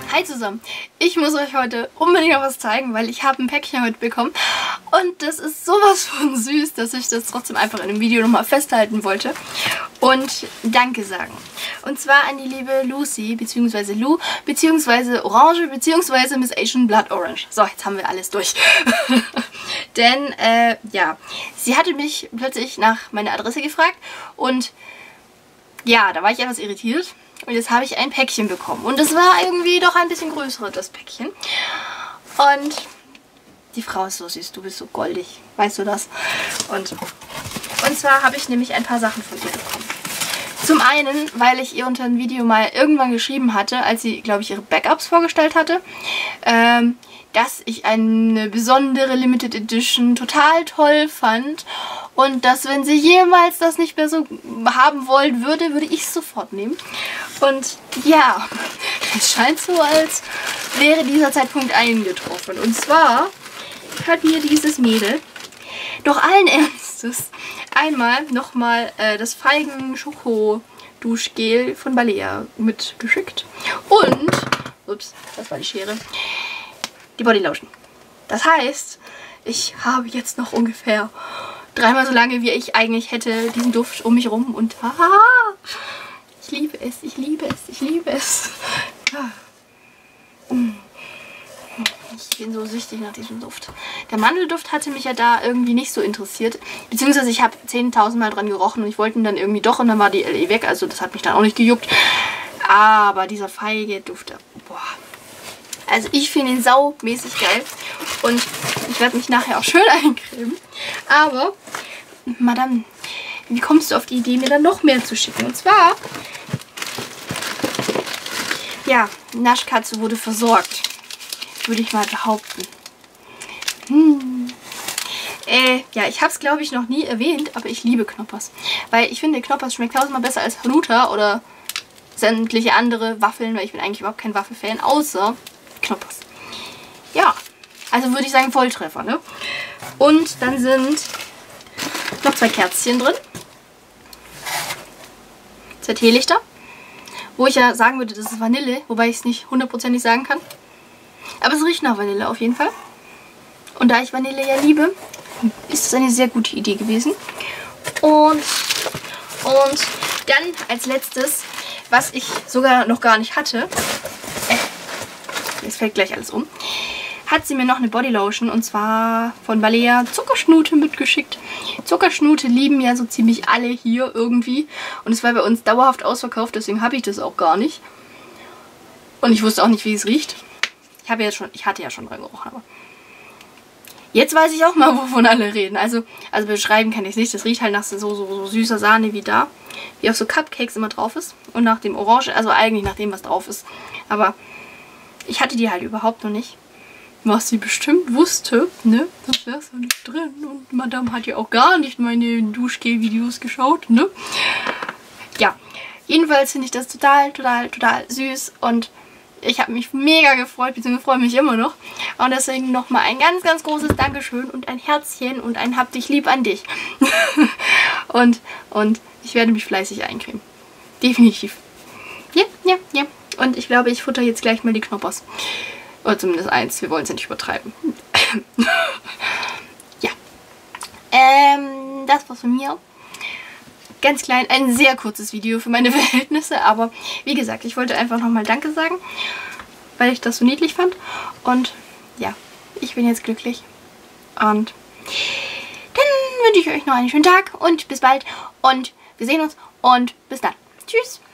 Hi zusammen, ich muss euch heute unbedingt noch was zeigen, weil ich habe ein Päckchen heute bekommen und das ist sowas von süß, dass ich das trotzdem einfach in einem Video nochmal festhalten wollte und Danke sagen. Und zwar an die liebe Lucy, beziehungsweise Lou, beziehungsweise Orange, beziehungsweise Miss Asian Blood Orange. So, jetzt haben wir alles durch. Denn, ja, sie hatte mich plötzlich nach meiner Adresse gefragt und ja, da war ich etwas irritiert. Und jetzt habe ich ein Päckchen bekommen. Und es war irgendwie doch ein bisschen größer, das Päckchen. Und die Frau ist so süß. Du bist so goldig. Weißt du das? Und zwar habe ich nämlich ein paar Sachen von ihr bekommen. Zum einen, weil ich ihr unter ein Video mal irgendwann geschrieben hatte, als sie, glaube ich, ihre Backups vorgestellt hatte, dass ich eine besondere Limited Edition total toll fand. Und dass, wenn sie jemals das nicht mehr so haben wollen würde, würde ich es sofort nehmen. Und ja, es scheint so, als wäre dieser Zeitpunkt eingetroffen. Und zwar hat mir dieses Mädel doch allen Ernstes einmal nochmal das Feigen-Schoko-Duschgel von Balea mitgeschickt. Und, ups, das war die Schere, die Bodylotion. Das heißt, ich habe jetzt noch ungefähr 3-mal so lange, wie ich eigentlich hätte, diesen Duft um mich rum. Und ich liebe es, ich liebe es, ich liebe es. Ich bin so süchtig nach diesem Duft. Der Mandelduft hatte mich ja da irgendwie nicht so interessiert. Beziehungsweise ich habe 10.000 Mal dran gerochen und ich wollte ihn dann irgendwie doch und dann war die LE weg. Also das hat mich dann auch nicht gejuckt. Aber dieser feige Duft, boah. Also ich finde ihn saumäßig geil und ich werde mich nachher auch schön eincremen. Aber, Madame, wie kommst du auf die Idee, mir dann noch mehr zu schicken? Und zwar, ja, Naschkatze wurde versorgt, würde ich mal behaupten. Ja, ich habe es, glaube ich, noch nie erwähnt, aber ich liebe Knoppers. Weil ich finde, Knoppers schmeckt tausendmal besser als Hanuta oder sämtliche andere Waffeln, weil ich bin eigentlich überhaupt kein Waffelfan, außer Knoppers. Ja, also würde ich sagen Volltreffer, ne? Und dann sind noch 2 Kerzchen drin. 2 Teelichter. Wo ich ja sagen würde, das ist Vanille, wobei ich es nicht hundertprozentig sagen kann. Aber es riecht nach Vanille auf jeden Fall. Und da ich Vanille ja liebe, ist es eine sehr gute Idee gewesen. Und dann als letztes, was ich sogar noch gar nicht hatte, jetzt fällt gleich alles um, hat sie mir noch eine Bodylotion und zwar von Balea Zuckerschnute mitgeschickt. Zuckerschnute lieben ja so ziemlich alle hier irgendwie und es war bei uns dauerhaft ausverkauft, deswegen habe ich das auch gar nicht. Und ich wusste auch nicht, wie es riecht. Ich hatte ja schon dran gerochen, aber jetzt weiß ich auch mal, wovon alle reden. Also beschreiben kann ich es nicht. Das riecht halt nach so süßer Sahne wie da, wie auf so Cupcakes immer drauf ist und nach dem Orange, also eigentlich nach dem, was drauf ist. Aber ich hatte die halt überhaupt noch nicht. Was sie bestimmt wusste, ne? Das wäre so nicht drin. Und Madame hat ja auch gar nicht meine Duschgel-Videos geschaut, ne? Ja, jedenfalls finde ich das total süß. Und ich habe mich mega gefreut, beziehungsweise freue mich immer noch. Und deswegen nochmal ein ganz, ganz großes Dankeschön und ein Herzchen und ein Hab dich lieb an dich. und ich werde mich fleißig eincremen. Definitiv. Ja. Und ich glaube, ich futter jetzt gleich mal die Knoppers. Oder zumindest eins. Wir wollen es ja nicht übertreiben. Ja. Das war's von mir. Ganz klein. Ein sehr kurzes Video für meine Verhältnisse. Aber wie gesagt, ich wollte einfach nochmal Danke sagen. Weil ich das so niedlich fand. Und ja, ich bin jetzt glücklich. Und dann wünsche ich euch noch einen schönen Tag. Und bis bald. Und wir sehen uns. Und bis dann. Tschüss.